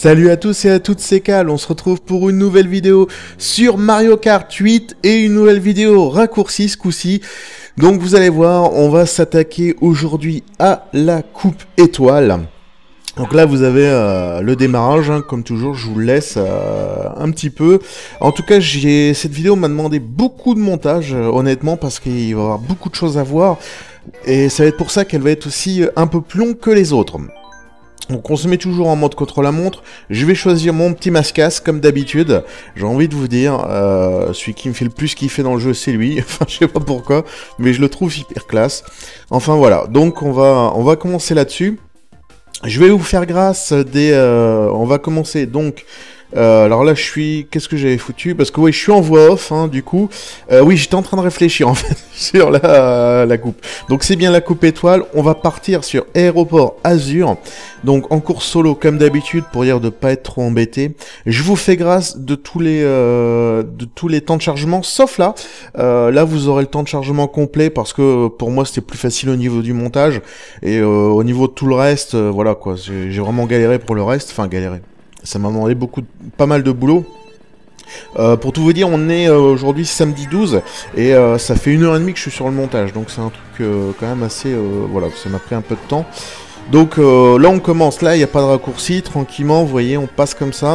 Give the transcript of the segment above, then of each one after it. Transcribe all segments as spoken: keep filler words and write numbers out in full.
Salut à tous et à toutes, c'est Cal, on se retrouve pour une nouvelle vidéo sur Mario Kart huit et une nouvelle vidéo raccourcie ce coup-ci. Donc vous allez voir, on va s'attaquer aujourd'hui à la coupe étoile. Donc là vous avez euh, le démarrage, hein, comme toujours je vous le laisse euh, un petit peu. En tout cas j'ai cette vidéo m'a demandé beaucoup de montage euh, honnêtement parce qu'il va y avoir beaucoup de choses à voir. Et ça va être pour ça qu'elle va être aussi un peu plus longue que les autres. Donc on se met toujours en mode contre-la-montre, je vais choisir mon petit mascasse comme d'habitude, j'ai envie de vous dire, euh, celui qui me fait le plus kiffer dans le jeu c'est lui, enfin je sais pas pourquoi, mais je le trouve hyper classe. Enfin voilà, donc on va, on va commencer là-dessus. Je vais vous faire grâce des... Euh, on va commencer donc... Euh, alors là je suis... Qu'est-ce que j'avais foutu? Parce que oui je suis en voix off hein, du coup. Euh, oui j'étais en train de réfléchir en fait sur la, la coupe. Donc c'est bien la coupe étoile. On va partir sur Aéroport Azur. Donc en course solo comme d'habitude pour dire de pas être trop embêté. Je vous fais grâce de tous les euh, de tous les temps de chargement sauf là. Euh, là vous aurez le temps de chargement complet parce que pour moi c'était plus facile au niveau du montage. Et euh, au niveau de tout le reste, euh, voilà quoi. J'ai vraiment galéré pour le reste. Enfin galéré. Ça m'a demandé beaucoup, de, pas mal de boulot. Euh, pour tout vous dire, on est euh, aujourd'hui samedi douze et euh, ça fait une heure et demie que je suis sur le montage. Donc c'est un truc euh, quand même assez... Euh, voilà, ça m'a pris un peu de temps. Donc euh, là on commence, là il n'y a pas de raccourci, tranquillement, vous voyez, on passe comme ça.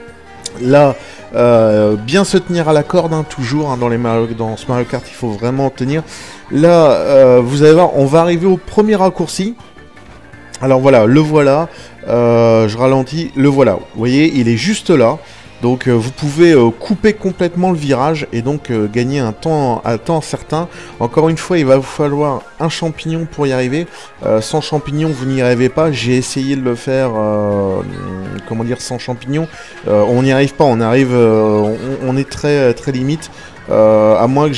Là, euh, bien se tenir à la corde, hein, toujours, hein, dans, les Mario, dans ce Mario Kart, il faut vraiment tenir. Là, euh, vous allez voir, on va arriver au premier raccourci. Alors voilà, le voilà, euh, je ralentis, le voilà, vous voyez, il est juste là, donc euh, vous pouvez euh, couper complètement le virage et donc euh, gagner un temps, un temps certain. Encore une fois, il va vous falloir un champignon pour y arriver, euh, sans champignon vous n'y arrivez pas, j'ai essayé de le faire, euh, comment dire, sans champignon, euh, on n'y arrive pas, on arrive, euh, on, on est très, très limite, euh, à moins que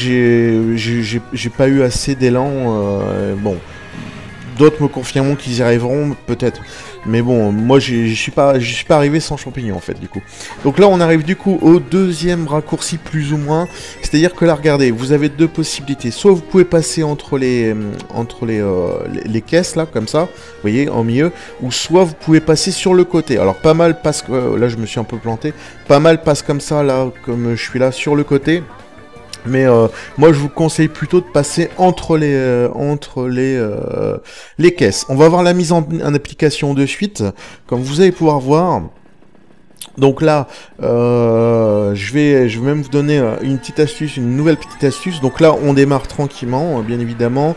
j'ai pas eu assez d'élan, euh, bon... D'autres me confirmeront qu'ils y arriveront, peut-être. Mais bon, moi, je suis pas, je suis pas arrivé sans champignon, en fait, du coup. Donc là, on arrive, du coup, au deuxième raccourci, plus ou moins. C'est-à-dire que là, regardez, vous avez deux possibilités. Soit vous pouvez passer entre les, entre les, euh, les, les caisses, là, comme ça, vous voyez, en milieu. Ou soit vous pouvez passer sur le côté. Alors, pas mal passe... Euh, là, je me suis un peu planté. Pas mal passe comme ça, là, comme je suis là, sur le côté. Mais euh, moi je vous conseille plutôt de passer entre les euh, entre les euh, les caisses. On va voir la mise en, en application de suite, comme vous allez pouvoir voir. Donc là, euh, je vais je vais même vous donner une petite astuce, une nouvelle petite astuce. Donc là, on démarre tranquillement, bien évidemment.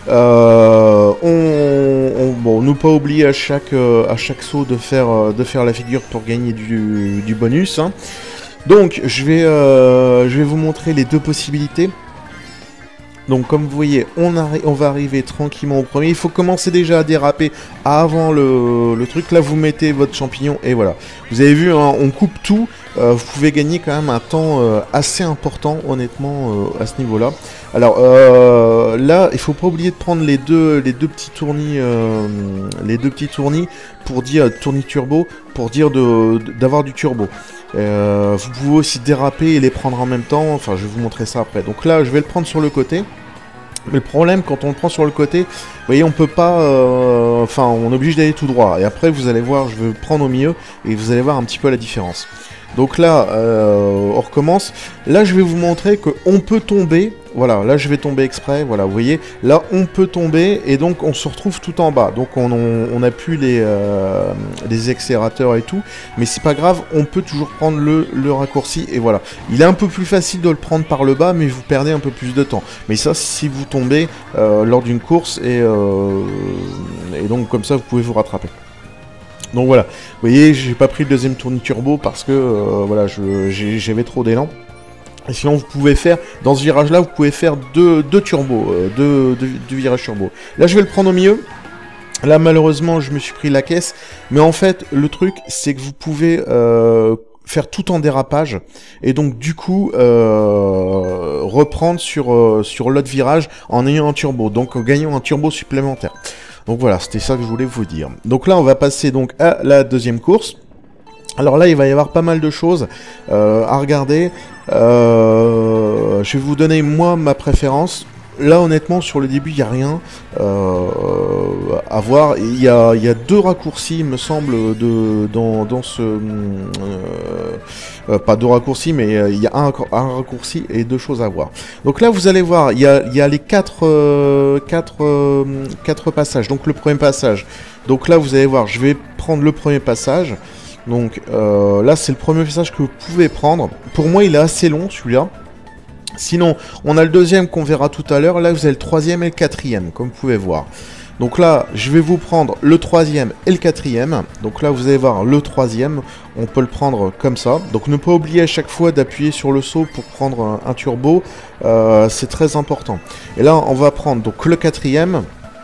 Euh, on, on bon, ne pas oublier à chaque euh, à chaque saut de faire de faire la figure pour gagner du du bonus. Hein. Donc, je vais, euh, je vais vous montrer les deux possibilités. Donc, comme vous voyez, on, on va arriver tranquillement au premier. Il faut commencer déjà à déraper avant le, le truc. Là, vous mettez votre champignon et voilà. Vous avez vu, hein, on coupe tout. Euh, vous pouvez gagner quand même un temps euh, assez important, honnêtement, euh, à ce niveau-là. Alors, euh, là, il faut pas oublier de prendre les deux, les deux petits tournis, euh, les deux petits tournis pour dire tournis turbo, pour dire de d'avoir du turbo. Euh, vous pouvez aussi déraper et les prendre en même temps. Enfin, je vais vous montrer ça après. Donc là, je vais le prendre sur le côté. Mais le problème, quand on le prend sur le côté, vous voyez, on peut pas... Euh, enfin, on est obligé d'aller tout droit. Et après, vous allez voir, je vais le prendre au milieu et vous allez voir un petit peu la différence. Donc là, euh, on recommence. Là, je vais vous montrer qu'on peut tomber. Voilà, là, je vais tomber exprès. Voilà, vous voyez. Là, on peut tomber et donc, on se retrouve tout en bas. Donc, on, on, on a plus les, euh, les accélérateurs et tout. Mais c'est pas grave, on peut toujours prendre le, le raccourci. Et voilà. Il est un peu plus facile de le prendre par le bas, mais vous perdez un peu plus de temps. Mais ça, si vous tombez euh, lors d'une course et, euh, et donc, comme ça, vous pouvez vous rattraper. Donc voilà, vous voyez, j'ai pas pris le deuxième tournis turbo parce que euh, voilà, j'avais trop d'élan. Et sinon, vous pouvez faire, dans ce virage-là, vous pouvez faire deux, deux turbos, euh, deux, deux, deux virages turbo. Là, je vais le prendre au milieu. Là, malheureusement, je me suis pris la caisse. Mais en fait, le truc, c'est que vous pouvez euh, faire tout en dérapage. Et donc, du coup, euh, reprendre sur, euh, sur l'autre virage en ayant un turbo. Donc, en gagnant un turbo supplémentaire. Donc voilà, c'était ça que je voulais vous dire. Donc là, on va passer donc à la deuxième course. Alors là, il va y avoir pas mal de choses euh, à regarder. Euh, je vais vous donner, moi, ma préférence. là honnêtement sur le début il n'y a rien euh, à voir. Il y a, y a deux raccourcis il me semble de, dans, dans ce... Euh, euh, pas deux raccourcis mais il y a un, un raccourci et deux choses à voir. Donc là vous allez voir, il y a, y a les quatre, euh, quatre, euh, quatre passages. Donc le premier passage, donc là vous allez voir, je vais prendre le premier passage. Donc euh, là c'est le premier passage que vous pouvez prendre. Pour moi il est assez long celui-là. Sinon, on a le deuxième qu'on verra tout à l'heure. Là, vous avez le troisième et le quatrième, comme vous pouvez voir. Donc là, je vais vous prendre le troisième et le quatrième. Donc là, vous allez voir le troisième. On peut le prendre comme ça. Donc ne pas oublier à chaque fois d'appuyer sur le saut pour prendre un, un turbo. Euh, c'est très important. Et là, on va prendre donc le quatrième.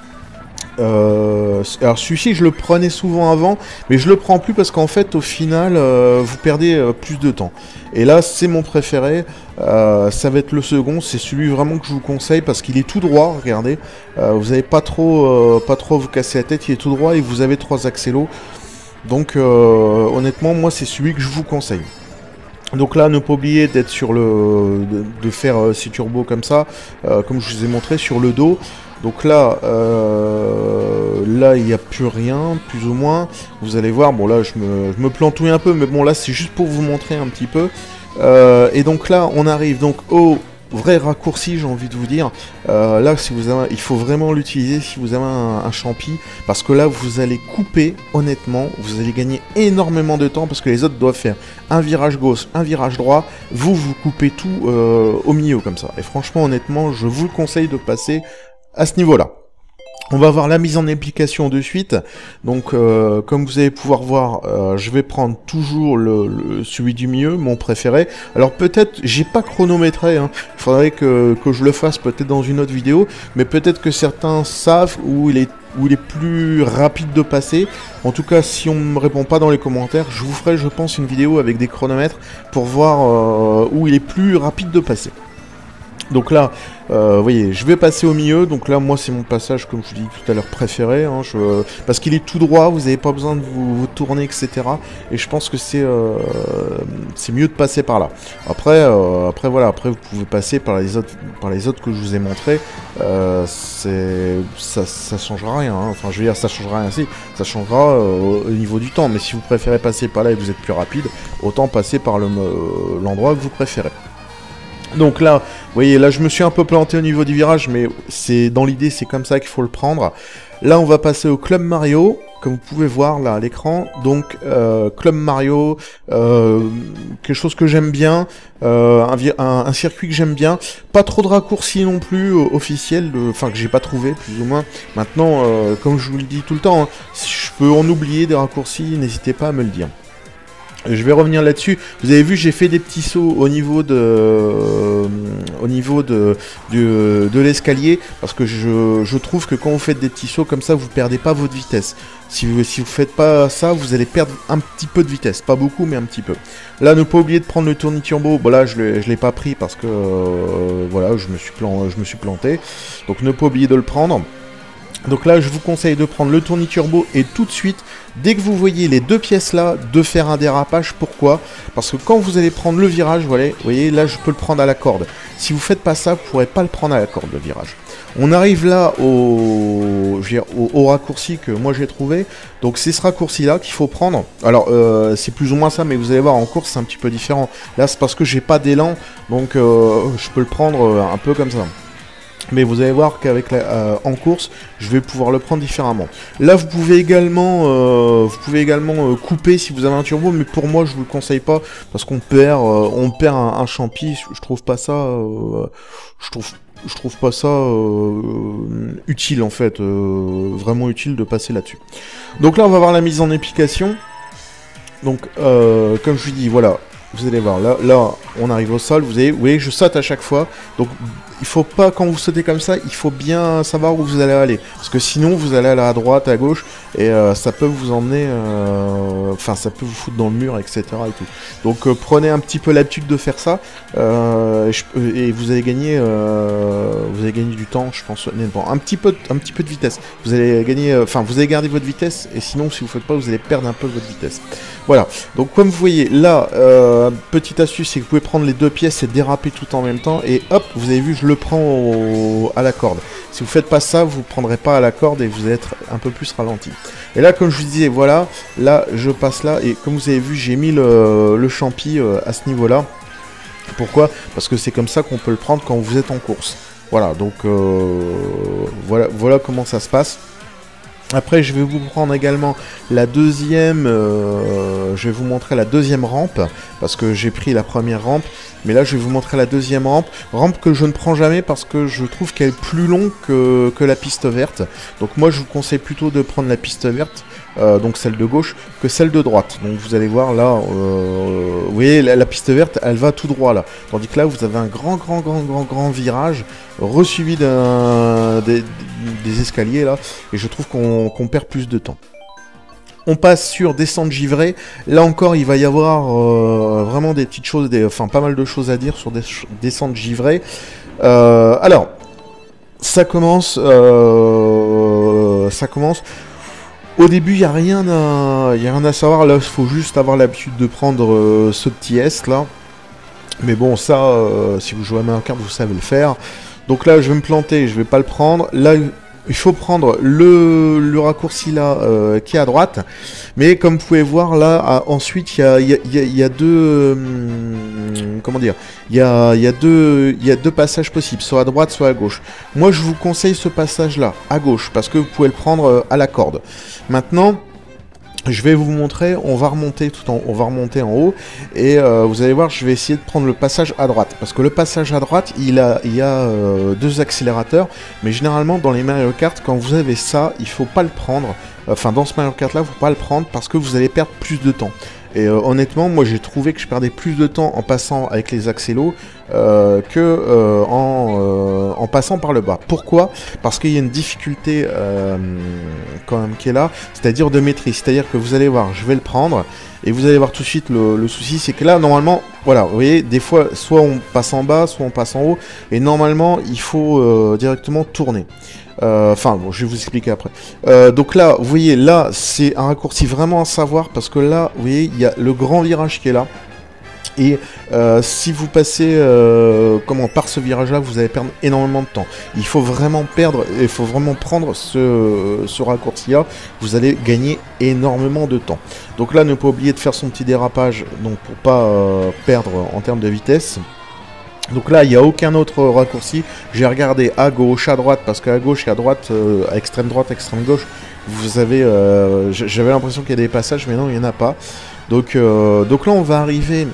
Euh, alors celui-ci je le prenais souvent avant, mais je le prends plus parce qu'en fait au final euh, vous perdez euh, plus de temps. Et là c'est mon préféré, euh, ça va être le second, c'est celui vraiment que je vous conseille parce qu'il est tout droit, regardez, euh, vous n'avez pas trop euh, pas trop à vous casser la tête, il est tout droit et vous avez trois accélos. Donc euh, honnêtement moi c'est celui que je vous conseille. Donc là, ne pas oublier d'être sur le, de, de faire euh, six turbos comme ça, euh, comme je vous ai montré sur le dos. Donc là, euh, là il n'y a plus rien, plus ou moins. Vous allez voir, bon là je me, je me plantouille un peu, mais bon là c'est juste pour vous montrer un petit peu. Euh, et donc là, on arrive donc au vrai raccourci, j'ai envie de vous dire. Euh, là, si vous avez, il faut vraiment l'utiliser si vous avez un, un champi, parce que là, vous allez couper, honnêtement, vous allez gagner énormément de temps, parce que les autres doivent faire un virage gauche, un virage droit. Vous, vous coupez tout euh, au milieu comme ça. Et franchement, honnêtement, je vous le conseille de passer à ce niveau-là. On va voir la mise en application de suite. Donc, euh, comme vous allez pouvoir voir, euh, je vais prendre toujours le, le celui du milieu, mon préféré. Alors peut-être, j'ai pas chronométré. Hein. Il faudrait que, que je le fasse peut-être dans une autre vidéo. Mais peut-être que certains savent où il est où il est plus rapide de passer. En tout cas, si on ne me répond pas dans les commentaires, je vous ferai, je pense, une vidéo avec des chronomètres pour voir euh, où il est plus rapide de passer. Donc là, euh, vous voyez, je vais passer au milieu. Donc là, moi, c'est mon passage, comme je vous dis tout à l'heure, préféré. Hein, je... Parce qu'il est tout droit, vous n'avez pas besoin de vous, vous tourner, et cetera. Et je pense que c'est euh, c'est mieux de passer par là. Après, euh, après, voilà, après, vous pouvez passer par les autres, par les autres que je vous ai montrés. Euh, ça, ça changera rien. Hein. Enfin, je veux dire, ça changera rien. Si, ça changera euh, au niveau du temps. Mais si vous préférez passer par là et que vous êtes plus rapide, autant passer par l'endroit le, euh, que vous préférez. Donc là, vous voyez, là je me suis un peu planté au niveau du virage, mais c'est dans l'idée, c'est comme ça qu'il faut le prendre. Là, on va passer au Club Mario, comme vous pouvez voir là à l'écran. Donc, euh, Club Mario, euh, quelque chose que j'aime bien, euh, un, un, un circuit que j'aime bien. Pas trop de raccourcis non plus euh, officiels, enfin que j'ai pas trouvé, plus ou moins. Maintenant, euh, comme je vous le dis tout le temps, hein, si je peux en oublier des raccourcis, n'hésitez pas à me le dire. Je vais revenir là-dessus. Vous avez vu, j'ai fait des petits sauts au niveau de, euh, au niveau de, de, de l'escalier, parce que je, je trouve que quand vous faites des petits sauts comme ça, vous perdez pas votre vitesse. Si vous si vous faites pas ça, vous allez perdre un petit peu de vitesse, pas beaucoup, mais un petit peu. Là, ne pas oublier de prendre le tourniturbo. Bon là, je l'ai je l'ai pas pris parce que euh, voilà, je me suis plan, je me suis planté. Donc ne pas oublier de le prendre. Donc là, je vous conseille de prendre le tourniturbo et tout de suite, dès que vous voyez les deux pièces là, de faire un dérapage. Pourquoi? Parce que quand vous allez prendre le virage, voilà, vous voyez, là, je peux le prendre à la corde. Si vous faites pas ça, vous pourrez pas le prendre à la corde, le virage. On arrive là au, je veux dire, au, au raccourci que moi j'ai trouvé. Donc c'est ce raccourci-là qu'il faut prendre. Alors, euh, c'est plus ou moins ça, mais vous allez voir, en course, c'est un petit peu différent. Là, c'est parce que j'ai pas d'élan, donc euh, je peux le prendre un peu comme ça. Mais vous allez voir qu'avec la, euh, en course, je vais pouvoir le prendre différemment. Là, vous pouvez également, euh, vous pouvez également euh, couper si vous avez un turbo, mais pour moi, je vous le conseille pas parce qu'on perd, euh, on perd un, un champi. Je, je trouve pas ça, euh, je trouve, je trouve pas ça euh, utile en fait, euh, vraiment utile de passer là-dessus. Donc là, on va voir la mise en application. Donc, euh, comme je vous dis, voilà. Vous allez voir, là, là, on arrive au sol, vous, avez, vous voyez, je saute à chaque fois. Donc, il faut pas, quand vous sautez comme ça, il faut bien savoir où vous allez aller. Parce que sinon, vous allez aller à droite, à gauche, et euh, ça peut vous emmener... Enfin, euh, ça peut vous foutre dans le mur, et cetera. Et tout. Donc, euh, prenez un petit peu l'habitude de faire ça, euh, et, je, et vous allez gagner euh, vous allez gagner du temps, je pense, honnêtement. Un petit peu, un petit peu de vitesse. Vous allez gagner... Enfin, euh, vous allez garder votre vitesse, et sinon, si vous ne faites pas, vous allez perdre un peu votre vitesse. Voilà. Donc, comme vous voyez, là... Euh, euh, petite astuce, c'est que vous pouvez prendre les deux pièces et déraper tout en même temps, et hop, vous avez vu, je le prends au, à la corde. Si vous faites pas ça, vous ne prendrez pas à la corde et vous allez être un peu plus ralenti. Et là, comme je vous disais, voilà, là, je passe là, et comme vous avez vu, j'ai mis le, le champi euh, à ce niveau-là. Pourquoi? Parce que c'est comme ça qu'on peut le prendre quand vous êtes en course. Voilà, donc euh, voilà, voilà comment ça se passe. Après, je vais vous prendre également la deuxième, euh, je vais vous montrer la deuxième rampe, parce que j'ai pris la première rampe, mais là je vais vous montrer la deuxième rampe, rampe que je ne prends jamais parce que je trouve qu'elle est plus longue que, que la piste verte. Donc moi je vous conseille plutôt de prendre la piste verte, euh, donc celle de gauche, que celle de droite. Donc vous allez voir là, euh, vous voyez la, la piste verte, elle va tout droit là, tandis que là vous avez un grand grand grand grand grand virage, resuivi d'un des, des escaliers là, et je trouve qu'on qu'on perd plus de temps. On passe sur descente givrée. Là encore, il va y avoir euh, vraiment des petites choses, des, enfin pas mal de choses à dire sur des descente givrée. Euh, alors, ça commence, euh, ça commence. Au début, il n'y a rien à, il y a rien à savoir. Là, il faut juste avoir l'habitude de prendre euh, ce petit S là. Mais bon, ça, euh, si vous jouez à Mario Kart, vous savez le faire. Donc là, je vais me planter, je vais pas le prendre. Là, il faut prendre le, le raccourci là euh, qui est à droite, mais comme vous pouvez voir là, à, ensuite il y a, y, a, y, a, y a deux, hum, comment dire, il y a, y a deux, il y a deux passages possibles, soit à droite, soit à gauche. Moi, je vous conseille ce passage là à gauche parce que vous pouvez le prendre euh, à la corde. Maintenant, je vais vous montrer, on va remonter tout en, on va remonter en haut et euh, vous allez voir, je vais essayer de prendre le passage à droite parce que le passage à droite, il a, il y a euh, deux accélérateurs, mais généralement dans les Mario Kart, quand vous avez ça, il faut pas le prendre. Enfin, dans ce Mario Kart là, il faut pas le prendre parce que vous allez perdre plus de temps. Et euh, honnêtement, moi j'ai trouvé que je perdais plus de temps en passant avec les accélos euh, que euh, en, euh, en passant par le bas. Pourquoi? Parce qu'il y a une difficulté euh, quand même qui est là, c'est-à-dire de maîtrise. C'est-à-dire que vous allez voir, je vais le prendre, et vous allez voir tout de suite le, le souci, c'est que là, normalement, voilà, vous voyez, des fois, soit on passe en bas, soit on passe en haut, et normalement, il faut euh, directement tourner. Enfin, euh, bon, je vais vous expliquer après. Euh, donc là, vous voyez, là, c'est un raccourci vraiment à savoir, parce que là, vous voyez, il y a le grand virage qui est là. Et euh, si vous passez euh, comment, par ce virage-là, vous allez perdre énormément de temps. Il faut vraiment perdre, il faut vraiment prendre ce, ce raccourci-là. Vous allez gagner énormément de temps. Donc là, ne pas oublier de faire son petit dérapage, donc pour pas euh, perdre en termes de vitesse. Donc là, il n'y a aucun autre raccourci. J'ai regardé à gauche, à droite, parce qu'à gauche et à droite, euh, à extrême droite, extrême gauche, vous avez, euh, j'avais l'impression qu'il y a des passages, mais non, il n'y en a pas. Donc, euh, donc là, on va arriver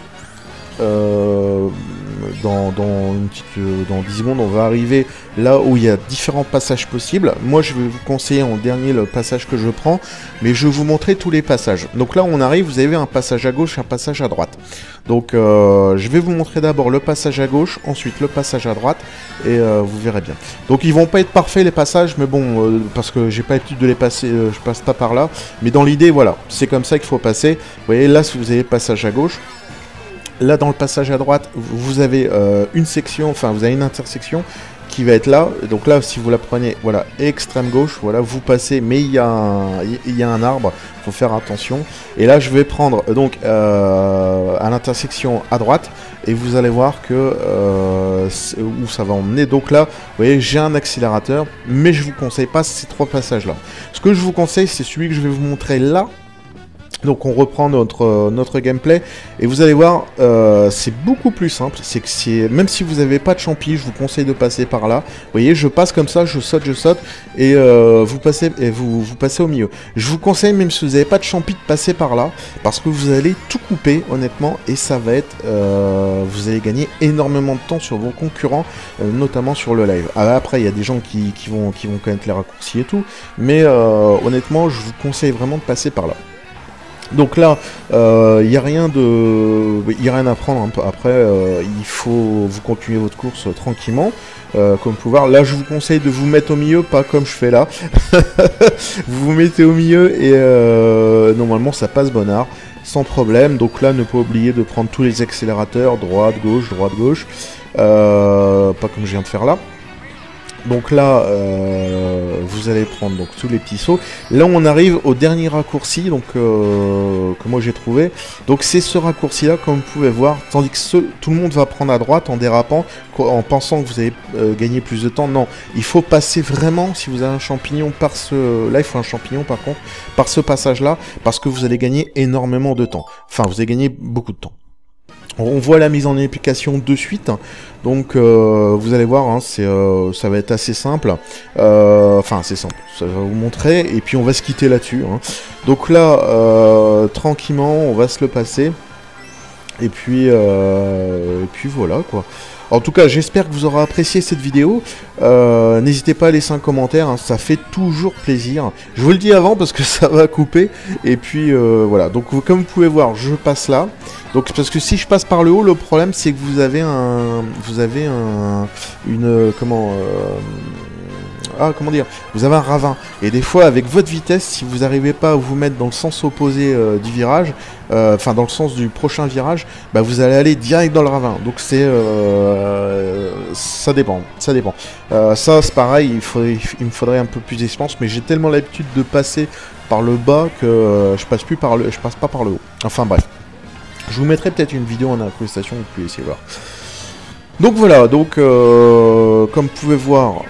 euh, dans, dans, une petite, euh, dans dix secondes, on va arriver là où il y a différents passages possibles. Moi, je vais vous conseiller en dernier le passage que je prends, mais je vais vous montrer tous les passages. Donc là, on arrive, vous avez un passage à gauche et un passage à droite. Donc, euh, je vais vous montrer d'abord le passage à gauche, ensuite le passage à droite, et euh, vous verrez bien. Donc, ils vont pas être parfaits les passages, mais bon, euh, parce que j'ai pas l'habitude de les passer, euh, je passe pas par là. Mais dans l'idée, voilà, c'est comme ça qu'il faut passer. Vous voyez, là, si vous avez le passage à gauche, là, dans le passage à droite, vous avez euh, une section, enfin, vous avez une intersection qui va être là. Donc là, si vous la prenez, voilà, extrême gauche, voilà, vous passez, mais il y a un, il y a un arbre, faut faire attention. Et là, je vais prendre donc euh, à l'intersection à droite, et vous allez voir que euh, où ça va emmener. Donc là, vous voyez, j'ai un accélérateur, mais je vous conseille pas ces trois passages-là. Ce que je vous conseille, c'est celui que je vais vous montrer là. Donc on reprend notre, euh, notre gameplay et vous allez voir, euh, c'est beaucoup plus simple. C'est que c'est même si vous n'avez pas de champi, je vous conseille de passer par là. Vous voyez, je passe comme ça, je saute, je saute et euh, vous passez et vous, vous passez au milieu. Je vous conseille, même si vous n'avez pas de champi, de passer par là parce que vous allez tout couper honnêtement et ça va être, euh, vous allez gagner énormément de temps sur vos concurrents, euh, notamment sur le live. Alors après, il y a des gens qui, qui vont qui vont connaître les raccourcis et tout, mais euh, honnêtement, je vous conseille vraiment de passer par là. Donc là, il euh, n'y a rien de, il y a rien à prendre. Hein. Après, euh, il faut vous continuer votre course euh, tranquillement, euh, comme pouvoir. Là, je vous conseille de vous mettre au milieu, pas comme je fais là. Vous vous mettez au milieu et euh, normalement, ça passe bonnard, sans problème. Donc là, ne pas oublier de prendre tous les accélérateurs, droite, gauche, droite, gauche, euh, pas comme je viens de faire là. Donc là, euh, vous allez prendre donc tous les petits sauts. Là, on arrive au dernier raccourci, donc euh, que moi j'ai trouvé. Donc c'est ce raccourci-là, comme vous pouvez voir, tandis que ce, tout le monde va prendre à droite en dérapant, en pensant que vous allez euh, gagner plus de temps. Non, il faut passer vraiment, si vous avez un champignon, par ce... Là, il faut un champignon, par contre, par ce passage-là, parce que vous allez gagner énormément de temps. Enfin, vous allez gagner beaucoup de temps. On voit la mise en application de suite, donc euh, vous allez voir, hein, c'est, euh, ça va être assez simple, euh, enfin c'est simple, ça va vous montrer, et puis on va se quitter là-dessus. Hein. Donc là, euh, tranquillement, on va se le passer, et puis, euh, et puis voilà quoi. En tout cas, j'espère que vous aurez apprécié cette vidéo. Euh, N'hésitez pas à laisser un commentaire, hein, ça fait toujours plaisir. Je vous le dis avant parce que ça va couper. Et puis euh, voilà, donc comme vous pouvez voir, je passe là. Donc parce que si je passe par le haut, le problème c'est que vous avez un, vous avez un, une, comment, euh, ah comment dire, vous avez un ravin. Et des fois avec votre vitesse, si vous n'arrivez pas à vous mettre dans le sens opposé euh, du virage, enfin euh, dans le sens du prochain virage, bah vous allez aller direct dans le ravin. Donc c'est, euh, ça dépend, ça dépend. Euh, ça c'est pareil, il faudrait, il me faudrait un peu plus d'expérience, mais j'ai tellement l'habitude de passer par le bas que euh, je passe plus par le, je passe pas par le haut. Enfin bref. Je vous mettrai peut-être une vidéo en incrustation, vous pouvez essayer de voir. Donc voilà, donc euh, comme vous pouvez voir,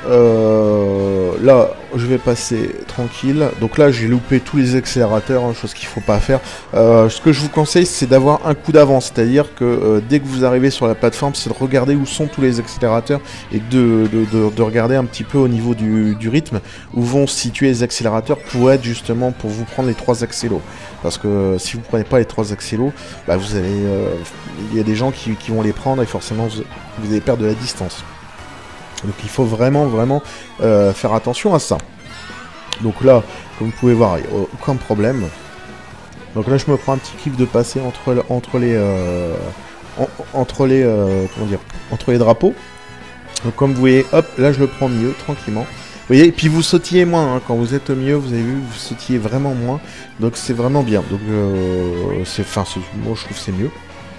euh, là je vais passer tranquille. Donc là j'ai loupé tous les accélérateurs, hein, chose qu'il ne faut pas faire. Euh, ce que je vous conseille c'est d'avoir un coup d'avance, c'est-à-dire que euh, dès que vous arrivez sur la plateforme, c'est de regarder où sont tous les accélérateurs et de, de, de, de regarder un petit peu au niveau du, du rythme où vont se situer les accélérateurs pour être justement pour vous prendre les trois accélos. Parce que euh, si vous ne prenez pas les trois accélos, bah, vous allez, euh, il y a des gens qui, qui vont les prendre et forcément vous, vous allez perdre de la distance. Donc il faut vraiment vraiment euh, faire attention à ça. Donc là, comme vous pouvez voir, il n'y a aucun problème. Donc là je me prends un petit kiff de passer entre, entre les euh, en, entre les euh, comment dire, entre les drapeaux. Donc comme vous voyez, hop, là je le prends mieux, tranquillement. Vous voyez, et puis vous sautillez moins, hein. Quand vous êtes au milieu, vous avez vu, vous sautillez vraiment moins. Donc c'est vraiment bien. Donc euh, c'est, enfin, moi je trouve que c'est mieux.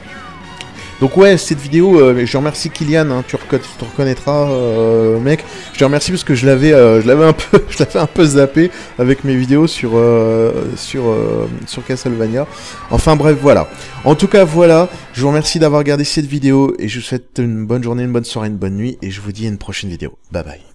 Donc ouais, cette vidéo, euh, je remercie Kylian, hein, tu, recon tu te reconnaîtras, euh, mec. Je te remercie parce que je l'avais, euh, je l'avais un peu, je l'avais un peu zappé avec mes vidéos sur euh, sur euh, sur Castlevania. Enfin bref, voilà. En tout cas, voilà. Je vous remercie d'avoir regardé cette vidéo et je vous souhaite une bonne journée, une bonne soirée, une bonne nuit et je vous dis à une prochaine vidéo. Bye bye.